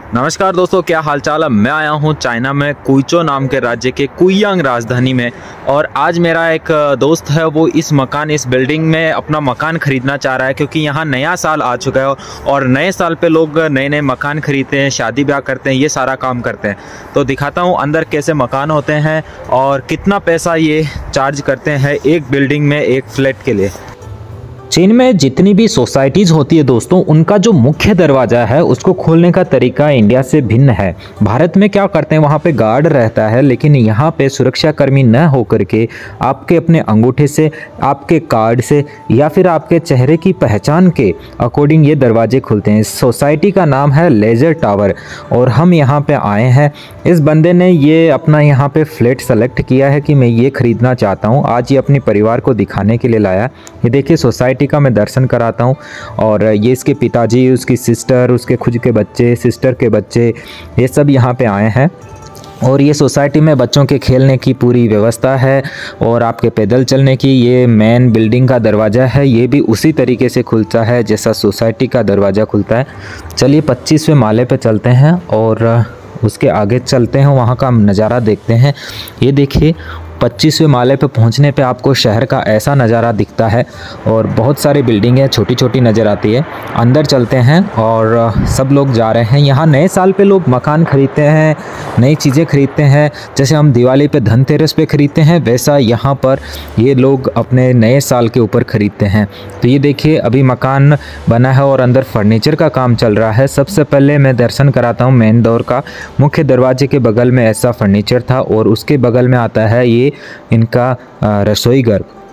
नमस्कार दोस्तों, क्या हालचाल है। मैं आया हूँ चाइना में कुइचो नाम के राज्य के कुइयांग राजधानी में। और आज मेरा एक दोस्त है, वो इस बिल्डिंग में अपना मकान खरीदना चाह रहा है, क्योंकि यहाँ नया साल आ चुका है और नए साल पे लोग नए नए मकान खरीदते हैं, शादी ब्याह करते हैं, ये सारा काम करते हैं। तो दिखाता हूँ अंदर कैसे मकान होते हैं और कितना पैसा ये चार्ज करते हैं एक बिल्डिंग में, एक फ्लैट के लिए। चीन में जितनी भी सोसाइटीज़ होती है दोस्तों, उनका जो मुख्य दरवाज़ा है उसको खोलने का तरीका इंडिया से भिन्न है। भारत में क्या करते हैं, वहाँ पे गार्ड रहता है, लेकिन यहाँ पे सुरक्षाकर्मी न होकर के आपके अपने अंगूठे से, आपके कार्ड से या फिर आपके चेहरे की पहचान के अकॉर्डिंग ये दरवाजे खुलते हैं। इस सोसाइटी का नाम है लेजर टावर और हम यहाँ पे आए हैं। इस बंदे ने ये अपना यहाँ पे फ्लैट सेलेक्ट किया है कि मैं ये ख़रीदना चाहता हूँ। आज ये अपने परिवार को दिखाने के लिए लाया। ये देखिए सोसाइटी का मैं दर्शन कराता हूँ। और ये इसके पिताजी, उसकी सिस्टर, उसके खुद के बच्चे, सिस्टर के बच्चे, ये सब यहाँ पे आए हैं। और ये सोसाइटी में बच्चों के खेलने की पूरी व्यवस्था है और आपके पैदल चलने की। ये मेन बिल्डिंग का दरवाज़ा है, ये भी उसी तरीके से खुलता है जैसा सोसाइटी का दरवाज़ा खुलता है। चलिए 25वें माले पे चलते हैं और उसके आगे चलते हैं, वहाँ का नज़ारा देखते हैं। ये देखिए 25वें माले पे पहुंचने पे आपको शहर का ऐसा नज़ारा दिखता है और बहुत सारी बिल्डिंगें छोटी छोटी नज़र आती है। अंदर चलते हैं और सब लोग जा रहे हैं। यहाँ नए साल पे लोग मकान खरीदते हैं, नई चीज़ें खरीदते हैं। जैसे हम दिवाली पे धनतेरस पे खरीदते हैं, वैसा यहाँ पर ये लोग अपने नए साल के ऊपर खरीदते हैं। तो ये देखिए अभी मकान बना है और अंदर फर्नीचर का काम चल रहा है। सबसे पहले मैं दर्शन कराता हूँ मेन डोर का। मुख्य दरवाजे के बगल में ऐसा फर्नीचर था और उसके बगल में आता है ये इनका रसोई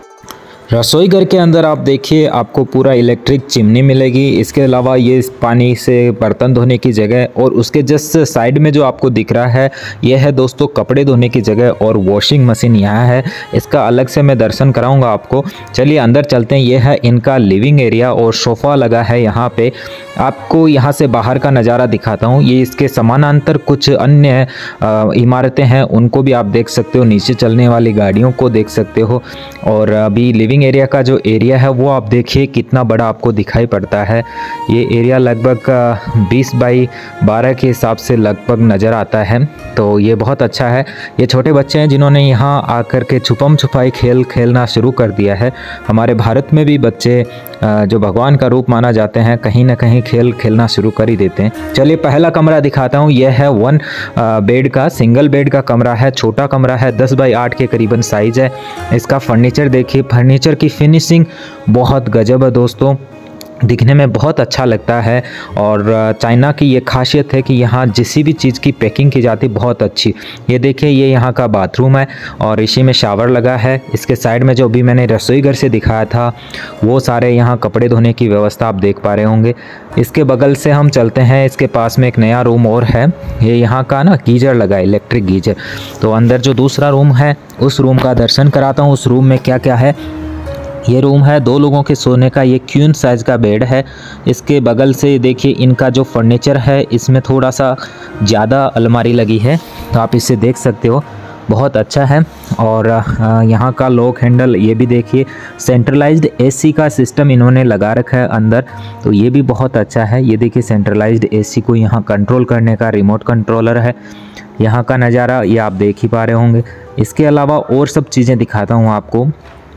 घर के अंदर आप देखिए आपको पूरा इलेक्ट्रिक चिमनी मिलेगी। इसके अलावा ये पानी से बर्तन धोने की जगह और उसके जस्ट साइड में जो आपको दिख रहा है ये है दोस्तों कपड़े धोने की जगह और वॉशिंग मशीन यहाँ है। इसका अलग से मैं दर्शन कराऊंगा आपको। चलिए अंदर चलते हैं। ये है इनका लिविंग एरिया और सोफ़ा लगा है यहाँ पे। आपको यहाँ से बाहर का नज़ारा दिखाता हूँ। ये इसके समानांतर कुछ अन्य इमारतें हैं, उनको भी आप देख सकते हो। नीचे चलने वाली गाड़ियों को देख सकते हो। और अभी लिविंग एरिया का जो एरिया है वो आप देखिए कितना बड़ा आपको दिखाई पड़ता है। ये एरिया लगभग 20 बाई 12 के हिसाब से लगभग नज़र आता है। तो ये बहुत अच्छा है। ये छोटे बच्चे हैं जिन्होंने यहाँ आकर के छुपम छुपाई खेलना शुरू कर दिया है। हमारे भारत में भी बच्चे जो भगवान का रूप माना जाते हैं, कहीं ना कहीं खेलना शुरू कर ही देते हैं। चलिए पहला कमरा दिखाता हूँ। यह है 1 बेड का, सिंगल बेड का कमरा है। छोटा कमरा है, 10 बाई 8 के करीबन साइज है। इसका फर्नीचर देखिए, फर्नीचर की फिनिशिंग बहुत गजब है दोस्तों, दिखने में बहुत अच्छा लगता है। और चाइना की ये खासियत है कि यहाँ जिस भी चीज़ की पैकिंग की जाती है बहुत अच्छी। ये देखिए ये यहाँ का बाथरूम है और इसी में शावर लगा है। इसके साइड में जो अभी मैंने रसोई घर से दिखाया था वो सारे यहाँ कपड़े धोने की व्यवस्था आप देख पा रहे होंगे। इसके बगल से हम चलते हैं, इसके पास में एक नया रूम और है। ये यहाँ का ना गीजर लगा है, इलेक्ट्रिक गीजर। तो अंदर जो दूसरा रूम है उस रूम का दर्शन कराता हूँ। उस रूम में क्या क्या है। ये रूम है 2 लोगों के सोने का। ये क्वीन साइज़ का बेड है। इसके बगल से देखिए इनका जो फर्नीचर है इसमें थोड़ा सा ज़्यादा अलमारी लगी है, तो आप इसे देख सकते हो, बहुत अच्छा है। और यहाँ का लॉक हैंडल ये भी देखिए, सेंट्रलाइज्ड एसी का सिस्टम इन्होंने लगा रखा है अंदर, तो ये भी बहुत अच्छा है। ये देखिए सेंट्रलाइज्ड एसी को यहाँ कंट्रोल करने का रिमोट कंट्रोलर है। यहाँ का नज़ारा ये आप देख ही पा रहे होंगे। इसके अलावा और सब चीज़ें दिखाता हूँ आपको।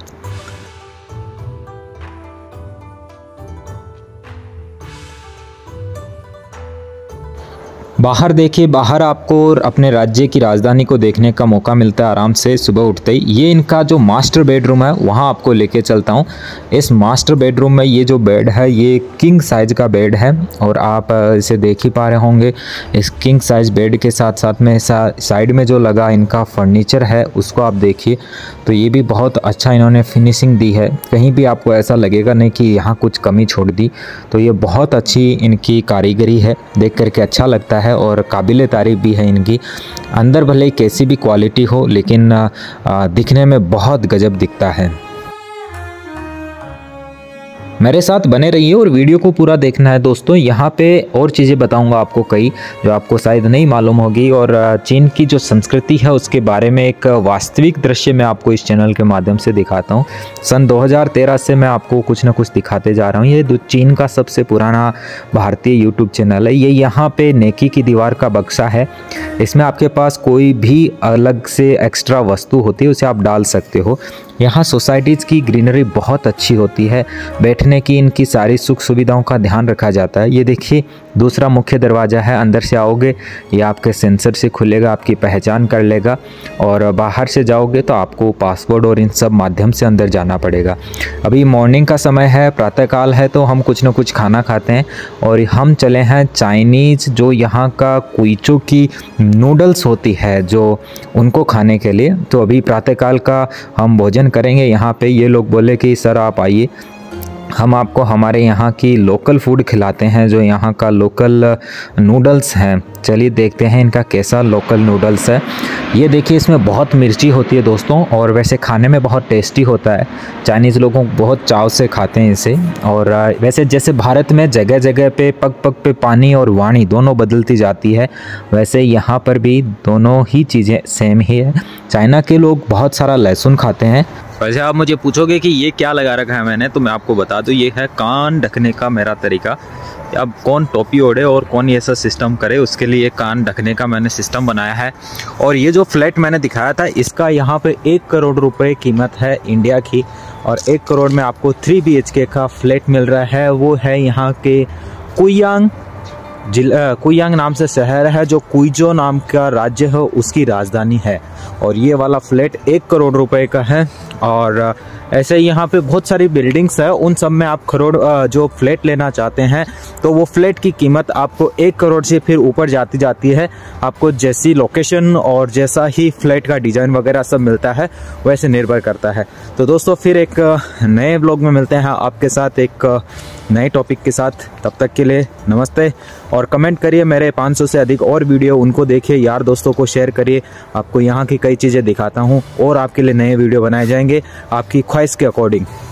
बाहर देखिए, बाहर आपको अपने राज्य की राजधानी को देखने का मौका मिलता है आराम से सुबह उठते ही। ये इनका जो मास्टर बेडरूम है वहाँ आपको लेके चलता हूँ। इस मास्टर बेडरूम में ये जो बेड है ये किंग साइज़ का बेड है और आप इसे देख ही पा रहे होंगे। इस किंग साइज़ बेड के साथ साथ में साइड में जो लगा इनका फर्नीचर है उसको आप देखिए, तो ये भी बहुत अच्छा इन्होंने फिनिशिंग दी है। कहीं भी आपको ऐसा लगेगा नहीं कि यहाँ कुछ कमी छोड़ दी। तो ये बहुत अच्छी इनकी कारीगरी है, देख करके अच्छा लगता है और काबिले तारीफ भी है इनकी। अंदर भले ही कैसी भी क्वालिटी हो, लेकिन दिखने में बहुत गजब दिखता है। मेरे साथ बने रहिए और वीडियो को पूरा देखना है दोस्तों। यहाँ पे और चीज़ें बताऊंगा आपको कई जो आपको शायद नहीं मालूम होगी, और चीन की जो संस्कृति है उसके बारे में एक वास्तविक दृश्य मैं आपको इस चैनल के माध्यम से दिखाता हूँ। सन 2013 से मैं आपको कुछ ना कुछ दिखाते जा रहा हूँ। ये चीन का सबसे पुराना भारतीय यूट्यूब चैनल है। ये यहाँ पे नेकी की दीवार का बक्सा है। इसमें आपके पास कोई भी अलग से एक्स्ट्रा वस्तु होती है उसे आप डाल सकते हो। यहाँ सोसाइटीज़ की ग्रीनरी बहुत अच्छी होती है, बैठने की इनकी सारी सुख सुविधाओं का ध्यान रखा जाता है। ये देखिए दूसरा मुख्य दरवाज़ा है, अंदर से आओगे ये आपके सेंसर से खुलेगा, आपकी पहचान कर लेगा, और बाहर से जाओगे तो आपको पासवर्ड और इन सब माध्यम से अंदर जाना पड़ेगा। अभी मॉर्निंग का समय है, प्रातःकाल है, तो हम कुछ ना कुछ खाना खाते हैं और हम चले हैं चाइनीज़ जो यहाँ का कुइचो की नूडल्स होती है जो उनको खाने के लिए। तो अभी प्रातःकाल का हम भोजन करेंगे यहाँ पे। ये लोग बोले कि सर आप आइए, हम आपको हमारे यहाँ की लोकल फूड खिलाते हैं जो यहाँ का लोकल नूडल्स हैं। चलिए देखते हैं इनका कैसा लोकल नूडल्स है। ये देखिए इसमें बहुत मिर्ची होती है दोस्तों, और वैसे खाने में बहुत टेस्टी होता है। चाइनीज़ लोगों बहुत चाव से खाते हैं इसे। और वैसे जैसे भारत में जगह जगह पे पग पग पे पानी और वाणी दोनों बदलती जाती है, वैसे यहाँ पर भी दोनों ही चीज़ें सेम ही है। चाइना के लोग बहुत सारा लहसुन खाते हैं। वैसे आप मुझे पूछोगे कि ये क्या लगा रखा है मैंने, तो मैं आपको बता दूं ये है कान ढकने का मेरा तरीका। अब कौन टोपी ओढ़े और कौन ये सब सिस्टम करे, उसके लिए कान ढकने का मैंने सिस्टम बनाया है। और ये जो फ्लैट मैंने दिखाया था इसका यहाँ पे 1 करोड़ रुपए कीमत है इंडिया की, और 1 करोड़ में आपको 3 BHK का फ्लैट मिल रहा है। वो है यहाँ के कुयांग नाम से शहर है, जो कुइजो नाम का राज्य है उसकी राजधानी है। और ये वाला फ्लैट 1 करोड़ रुपए का है। और ऐसे यहाँ पे बहुत सारी बिल्डिंग्स है, उन सब में आप जो फ्लैट लेना चाहते हैं तो वो फ्लैट की कीमत आपको 1 करोड़ से फिर ऊपर जाती है। आपको जैसी लोकेशन और जैसा ही फ्लैट का डिज़ाइन वगैरह सब मिलता है वैसे निर्भर करता है। तो दोस्तों फिर एक नए ब्लॉग में मिलते हैं आपके साथ एक नए टॉपिक के साथ। तब तक के लिए नमस्ते, और कमेंट करिए मेरे 500 से अधिक और वीडियो, उनको देखिए, यार दोस्तों को शेयर करिए। आपको यहाँ की कई चीज़ें दिखाता हूँ और आपके लिए नए वीडियो बनाए जाएंगे आपकी ख्वाहिश के अकॉर्डिंग।